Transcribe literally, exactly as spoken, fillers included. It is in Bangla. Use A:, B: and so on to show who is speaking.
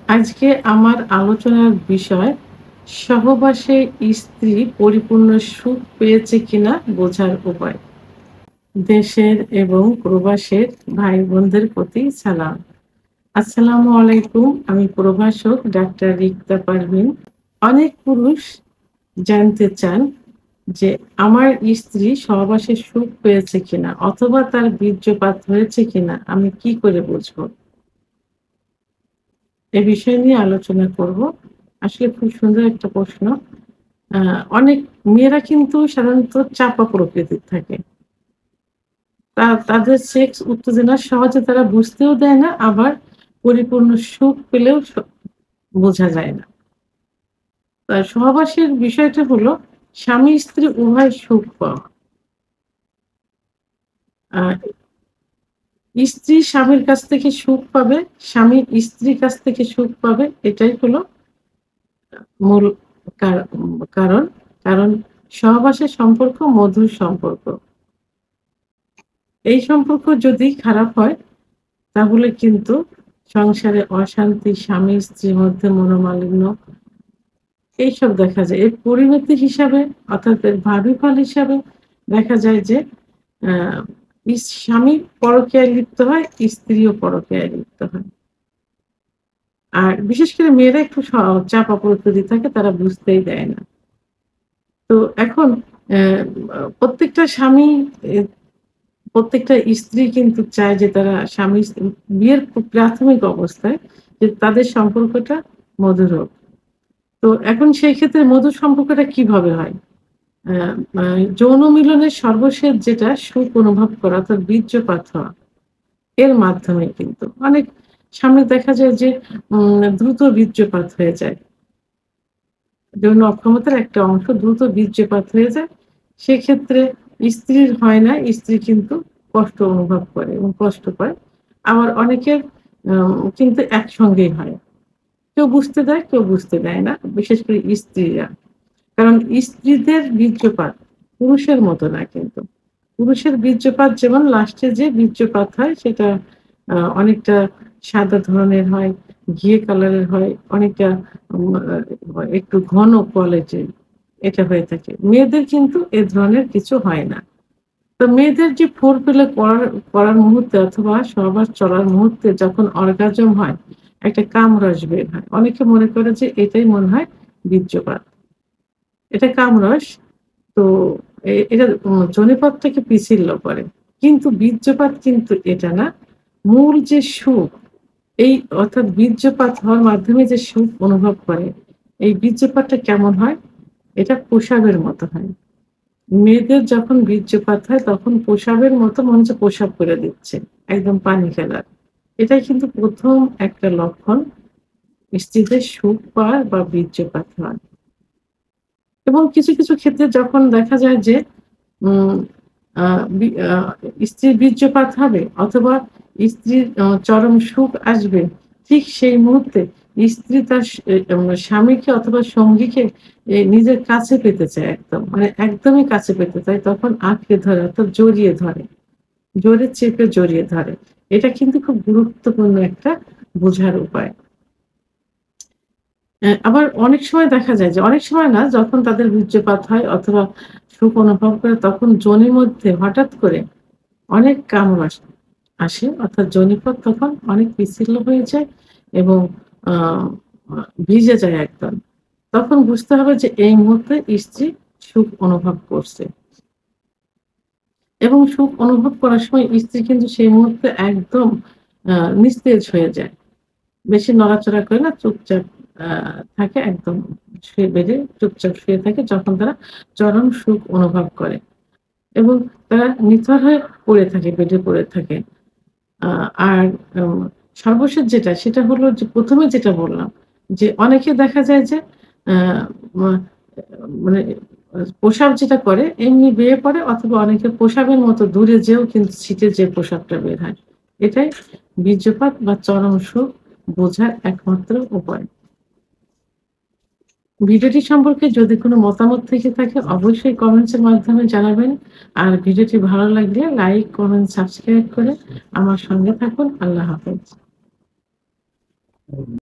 A: আজকে আমার আলোচনার বিষয় সহবাসে স্ত্রী পরিপূর্ণ সুখ পেয়েছে কিনা বোঝার উপায়। দেশের এবং প্রবাসের ভাই বোনদের প্রতি সালাম। আসসালামু আলাইকুম। আমি প্রভাষক ডাক্তার রিক্তা পারভিন। অনেক পুরুষ জানতে চান যে আমার স্ত্রী সহবাসে সুখ পেয়েছে কিনা অথবা তার বীর্যপাত হয়েছে কিনা আমি কি করে বুঝবো? এ বিষয় নিয়ে আলোচনা করব। আসলে খুব সুন্দর একটা প্রশ্ন। আ অনেক মেয়েরা কিন্তু সাধারণত চাপা প্রকৃতির থাকে। তা তাদের সেক্স উত্তেজনা সহজে তারা বুঝতেও দেয় না, আবার পরিপূর্ণ সুখ পেলেও স বোঝা যায় না। তা সহবাসের বিষয়টা হলো স্বামী-স্ত্রী উভয় সুখ পাওয়া। আ স্ত্রী স্বামীর কাছ থেকে সুখ পাবে, স্বামী স্ত্রীর কাছ থেকে সুখ পাবে। এটাই হলো মূল কার কারণ। কারণ সহবাসের সম্পর্ক মধুর সম্পর্ক। এই সম্পর্ক যদি খারাপ হয় তাহলে কিন্তু সংসারে অশান্তি, স্বামী-স্ত্রীর মধ্যে মনোমালিন্য এইসব দেখা যায়। এর পরিণতি হিসাবে অর্থাৎ এর ভাবিফল হিসাবে দেখা যায় যে আ ইস স্বামী পরকীয়ায় লিপ্ত হয়, স্ত্রীও পরকীয়ায় লিপ্ত হয়। আর বিশেষ করে মেয়েরা একটু স চাপা প্রকৃতি থাকে, তারা বুঝতেই দেয় না। তো এখন অ্যা আ প্রত্যেকটা স্বামী এ প্রত্যেকটা স্ত্রী কিন্তু চায় যে তারা স্বামী স্ত্রী বিয়ের প প্রাথমিক অবস্থায় যে তাদের সম্পর্কটা মধুর হোক। তো এখন সেই ক্ষেত্রে মধুর সম্পর্কটা কিভাবে হয়? আ আ যৌন মিলনের সর্বশেষ যেটা সুখ অনুভব করা অর্থাৎ বীর্যপাত হওয়া, এর মাধ্যমে কিন্তু। অনেক সামনে দেখা যায় যে উম দ্রুত বীর্যপাত হয়ে যায়। যৌন অক্ষমতার একটা অংশ দ্রুত বীর্যপাত হয়ে যায়। সেক্ষেত্রে স্ত্রীর হয় না, স্ত্রী কিন্তু কষ্ট অনুভব করে এবং কষ্ট পায়। আবার অনেকের আম কিন্তু একসঙ্গেই হয়। কেউ বুঝতে দেয়, কেউ বুঝতে দেয় না। বিশেষ করে স্ত্রীরা। কারণ স্ত্রীদের বীর্যপাত পুরুষের মতো না কিন্তু। পুরুষের বীর্যপাত যেমন লাস্টে যে বীর্যপাত হয় সেটা আ অনেকটা সাদা ধরনের হয়, ঘিয়ে কালারের হয়, অনেকটা উম আ একটু ঘন কোয়ালিটির এটা হয়ে থাকে। মেয়েদের কিন্তু এ ধরনের কিছু হয় না। তো মেয়েদের যে ফোর প্লে করার করার মুহূর্তে অথবা সহবাস চলার মুহূর্তে যখন অর্গাজম হয়, একটা কামরস বের হয়। অনেকে মনে করে যে এটাই মনে হয় বীর্যপাত। এটা কামরস। তো এ এটা উম জনিপথটাকে পিছিল্য করে। কিন্তু বীর্যপাত কিন্তু এটা না। মূল যে সুখ, এই অর্থাৎ বীর্যপাত হওয়ার মাধ্যমে যে সুখ অনুভব করে, এই বীর্যপাতটা কেমন হয়? এটা প্রসাবের মতো হয়। মেয়েদের যখন বীর্যপাত হয় তখন প্রসাবের মতো মনে হচ্ছে প্রসাব করে দিচ্ছে। একদম পানি ফেলার। এটাই কিন্তু প্রথম একটা লক্ষণ স্ত্রীদের সুখ পাওয়ার বা বীর্যপাত হওয়ার। এবং কিছু, কিছু ক্ষেত্রে যখন দেখা যায় যে উম আ বি আ স্ত্রীর বীর্যপাত হবে অথবা স্ত্রীর আ চরম সুখ আসবে, ঠিক সেই মুহূর্তে স্ত্রী তার স এ মানে স্বামীকে অথবা সঙ্গীকে এ নিজের কাছে পেতে চায় একদম। মানে একদমই কাছে পেতে চায়। তখন আঁকড়ে ধরে অর্থাৎ জড়িয়ে ধরে। জোরে চেপে জড়িয়ে ধরে। এটা কিন্তু খুব গুরুত্বপূর্ণ একটা বোঝার উপায়। অ্যা আবার অনেক সময় দেখা যায় যে অনেক সময় না, যখন তাদের বীর্যপাত হয় অথবা সুখ অনুভব করে তখন যোনির মধ্যে হঠাৎ করে অনেক কামড় আসে। অর্থাৎ যোনিপথ তখন অনেক পিচ্ছিল হয়ে যায় এবং আ আ ভিজে যায় একদম। তখন বুঝতে হবে যে এই মুহূর্তে স্ত্রী সুখ অনুভব করছে। এবং সুখ অনুভব করার সময় স্ত্রী কিন্তু সেই মুহূর্তে একদম আ নিস্তেজ হয়ে যায়। বেশি নড়াচড়া করে না, চুপচাপ আ থাকে একদম শুয়ে বেডে চুপচাপ শুয়ে থাকে যখন তারা চরম সুখ অনুভব করে। এবং তারা নিথর হয়ে পড়ে থাকে, বেডে পড়ে থাকে। আ আর উম সর্বশেষ যেটা সেটা হলো যে প্রথম এ যেটা বললাম যে অনেকে দেখা যায় যে আ মা মানে আ প্রসাব যেটা করে এমনি বেয়ে পড়ে অথবা অনেকে প্রসাবের মতো দূরে যেয়েও কিন্তু ছিটে যেয়ে প্রসাবটা বের হয়। এটাই বীর্যপাত বা চরম সুখ বোঝার একমাত্র উপায়। ভিডিওটি সম্পর্কে যদি কোনো মতামত থেকে থাকে অবশ্যই কমেন্টস এর মাধ্যমে জানাবেন। আর ভিডিওটি ভালো লাগলে লাইক, কমেন্ট, সাবস্ক্রাইব করে আমার সঙ্গে থাকুন। আল্লাহ হাফেজ।